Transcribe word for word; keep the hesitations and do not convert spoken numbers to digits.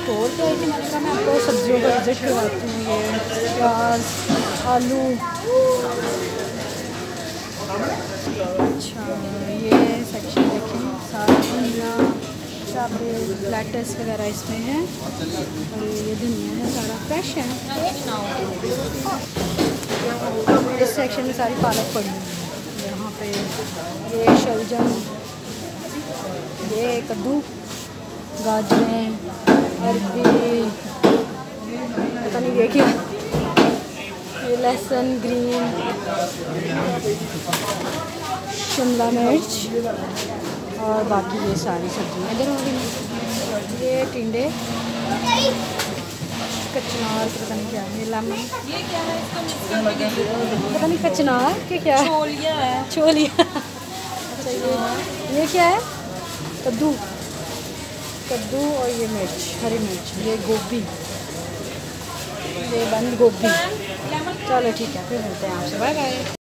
Store पे आई थी, मैंने कहा मैं आपको सब्जियों का विजिट करवाती हूँ। ये प्याज, आलू, अच्छा ये सेक्शन देखें, सारा धनिया, यहाँ पे लेटस वगैरह इसमें है, और ये धनिया है, सारा फ्रेश है। इस सेक्शन में सारी पालक पड़ी हुई है। यहाँ पे ये शलजम, ये कद्दू, गाजरें, अरबी, पता नहीं ये क्या, ये लहसुन ग्रीन, शिमला मिर्च, और बाकी ये सारी सब्जियाँ इधर हो गई। ये टिंडे, कचनार, पता नहीं क्या है, ये लामी, ये क्या है इसका मिक्स पता नहीं कचनार के क्या है, छोलिया है। छोलिया। अच्छा ये ये क्या है, कद्दू, कद्दू, और ये मिर्च, हरी मिर्च, ये गोभी, ये बंद गोभी। चलो ठीक है, फिर मिलते हैं आपसे, बाय बाय।